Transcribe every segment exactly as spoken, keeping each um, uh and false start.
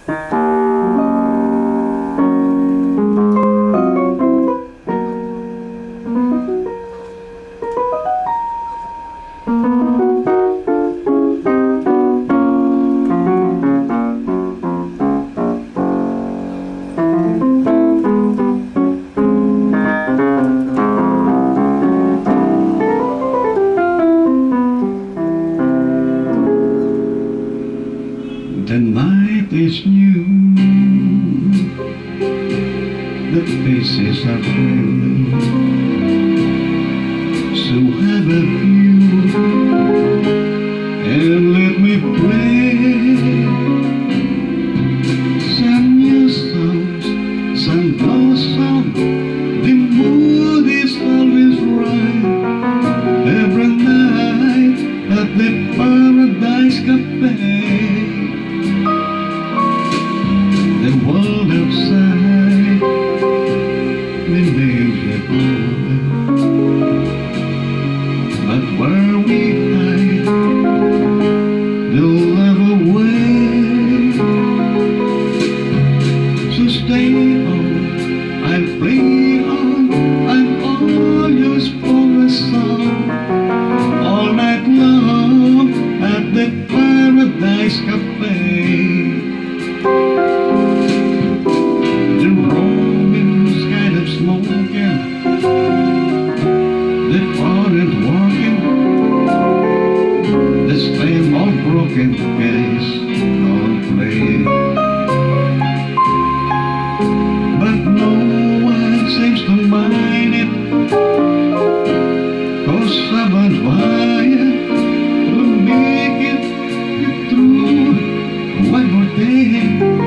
The night is new, the faces are friendly, so have a view and let me play some new songs, some blossom. The mood is always right every night at the Paradise Cafe. The world outside remains a boy, but where we hide, they'll never away. So stay on, I'll play on, I'm all yours for a song, all night long at the Paradise Cafe. Broken case don't play, but no one seems to mind it, 'cause someone quiet will make it through one more day.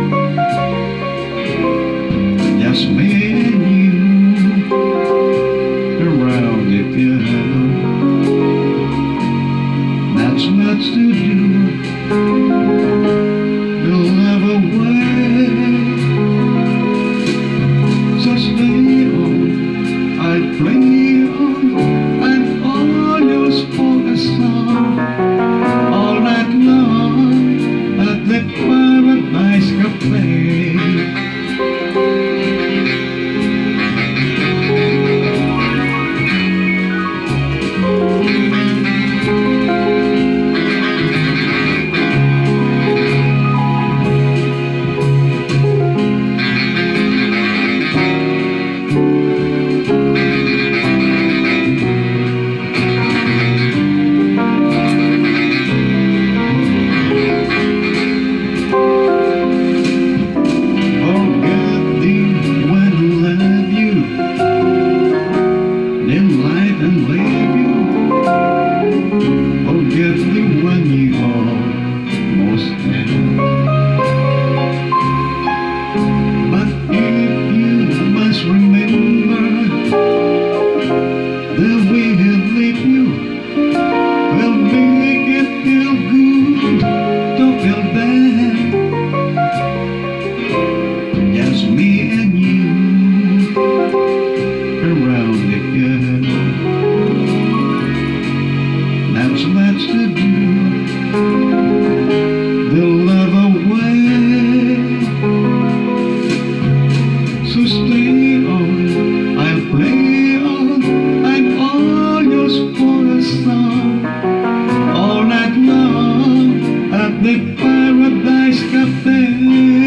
Just me and you around the piano, that's much to do. You'll never wait, so stay on, I'll play on, I'm all yours for a song, all night long at the Paradise Cafe. Forget the one you almost had, but if you must remember, the way he leave you will make it feel good, don't feel bad. Just me and you around the piano, that's much to do. They'll never wait, so stay on, I'll play on, I'm all yours for a song, all night long at the Paradise Cafe.